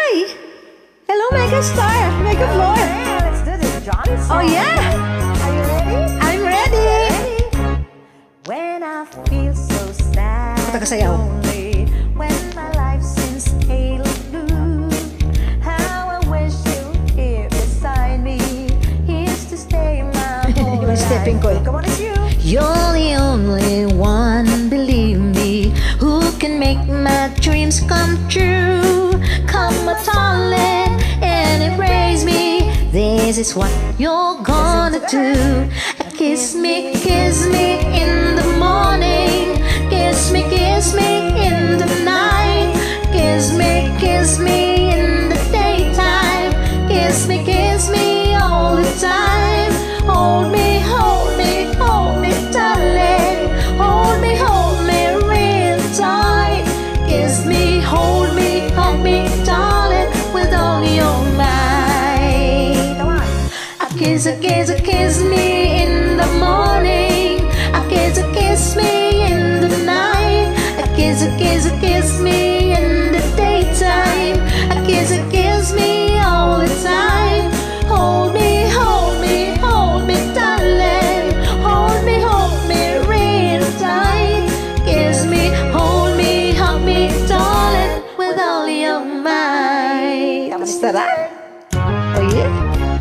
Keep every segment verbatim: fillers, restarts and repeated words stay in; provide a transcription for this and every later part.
Hi! Hello, Megastar! Mega Floor! Okay, let's do this, Johnson. Oh, yeah! Are you ready? I'm ready! Ready? When I feel so sad Kata kasayaw. lonely, when my life seems pale and blue, how I wish you were here beside me. Here's to stay my whole Yung life. stepping ko. Come on, it's you. You're the only one, believe me, who can make my dreams come true. Come, my darling, and embrace me. This is what you're gonna do. Kiss me, kiss me in the morning. Kiss me, kiss me in the night. Kiss me, kiss me in the daytime. Kiss me, kiss me all the time. Hold me, hold me, hold me, darling. Hold me, hold me real tight. Kiss me, hold me, hold me, darling, with all your might. Come on. A kiss, a kiss, a kiss me in the morning. A kiss, a kiss me in the night. A kiss, a kiss, a kiss me in the daytime. A kiss, a kiss me all the time. Hold me, hold me, hold me, darling. Hold me, hold me real tight. Kiss me, hold me, hug me, darling, with all your might. Come on, it's Tara! your Oh yeah?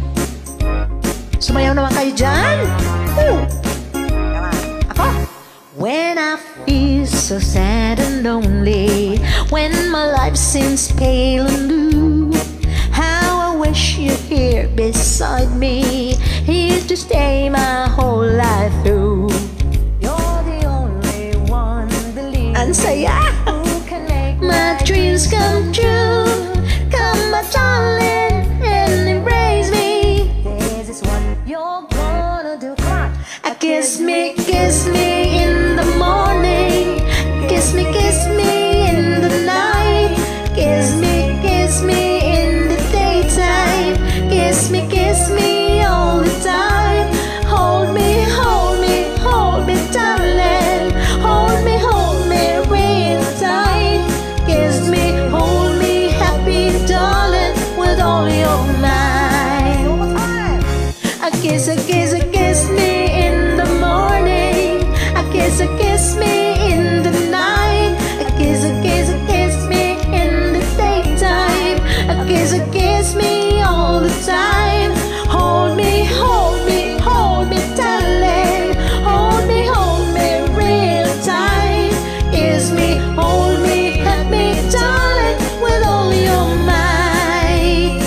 Sumayaw naman kayo dyan! Woo! Come on. Ako! When I feel so sad and lonely, when my life seems pale and blue, how I wish you're here beside me, here to stay my whole life through. You're the only one, believe Ang saya! who can make My dreams come true. Come, my darling, and embrace me. This is what you're gonna do. Come on. I kiss me, kiss me in the morning. Kiss me, kiss me in the night. Kiss me, kiss me in the daytime. Kiss me, kiss me all the time. Hold me, hold me, hold me, darling. Hold me, hold me real tight. Kiss me, hold me happy, darling, with all your might. One more time. A kiss, a kiss, a kiss me in the morning. A kiss, a kiss me in the night. A kiss, a kiss, a kiss me in the daytime. A kiss, a kiss me all the time. Hold me, hold me, hold me, darling. Hold me, hold me real tight. Kiss me, hold me, hug me, darling, with all your might.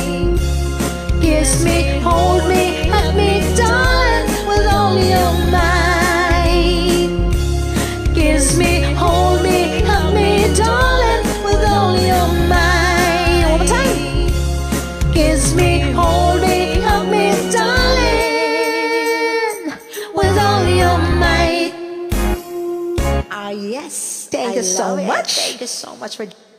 Kiss me, hold me, hug me, darling, with all your might. Kiss me, hold me, hug me, darling, with all your might. One more time. Kiss me, hold me, hug me, darling, with all your might. Ah, yes. Thank I you so love it. much. Thank you so much for